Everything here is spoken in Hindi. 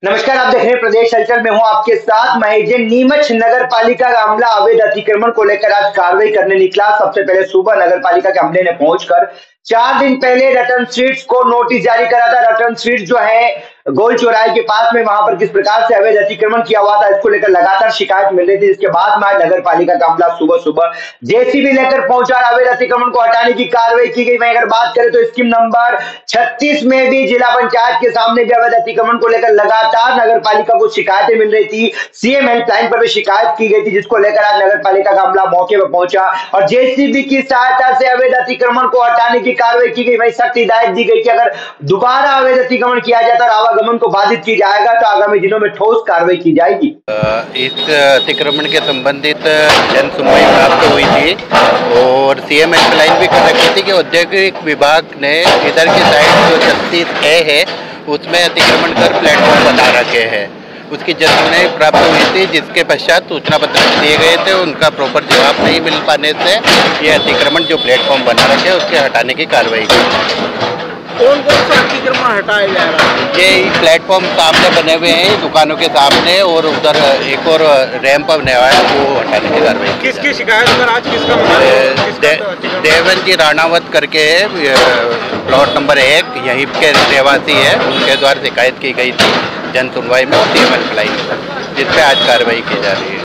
नमस्कार, आप देख रहे हैं प्रदेश हलचल में हूं आपके साथ महेश जैन। नीमच नगर पालिका का अमला अवैध अतिक्रमण को लेकर आज कार्रवाई करने निकला। सबसे पहले सुबह नगर पालिका के अमले ने पहुंचकर 4 दिन पहले रतन स्वीट्स को नोटिस जारी करा था। रतन स्वीट्स जो है गोल चौराहे के पास में, वहां पर किस प्रकार से अवैध अतिक्रमण किया हुआ था, इसको लेकर लगातार शिकायत मिल रही थी। जिसके बाद में आज नगर पालिका का अमला सुबह सुबह जेसीबी लेकर पहुंचा, अवैध अतिक्रमण को हटाने की कार्रवाई की गई। वहीं अगर बात करें तो स्कीम नंबर 36 में भी जिला पंचायत के सामने भी अवैध अतिक्रमण को लेकर लगातार नगर पालिका को शिकायतें मिल रही थी। सीएम हेल्पलाइन पर भी शिकायत की गई थी, जिसको लेकर आज नगर पालिका का अमला मौके पर पहुंचा और जेसीबी की सहायता से अवैध अतिक्रमण को हटाने की कार्रवाई की गई। वहीं सख्त हिदायत दी गई कि अगर दोबारा अवैध अतिक्रमण किया जाता और आवागमन को बाधित किया जाएगा तो आगामी दिनों में ठोस कार्रवाई की जाएगी। इस अतिक्रमण के संबंधित जन सुनवाई प्राप्त हुई थी और सीएम हेल्पलाइन भी कर रखी थी कि औद्योगिक विभाग ने इधर की साइड जो 36A है उसमें अतिक्रमण कर प्लेटफॉर्म बना रखे हैं। उसकी जन सुनवाई प्राप्त हुई थी, जिसके पश्चात सूचना पत्र दिए गए थे। उनका प्रॉपर जवाब नहीं मिल पाने से ये अतिक्रमण जो प्लेटफॉर्म बना रखे हैं उसके हटाने की कार्रवाई की। कौन कौन सा अतिक्रमण हटाया जा रहा है? ये प्लेटफॉर्म सामने बने हुए हैं दुकानों के सामने, और उधर एक और रैंप बना हुआ है, वो हटाने की कार्रवाई। किसकी शिकायत पर आज किसका देवन जी राणावत करके प्लॉट नंबर 1 यहीं के रहवासी है, उनके द्वारा शिकायत की गई थी जन सुनवाई में और सीएम हेल्पलाइन पर, जिस पे आज कार्रवाई की जा रही है।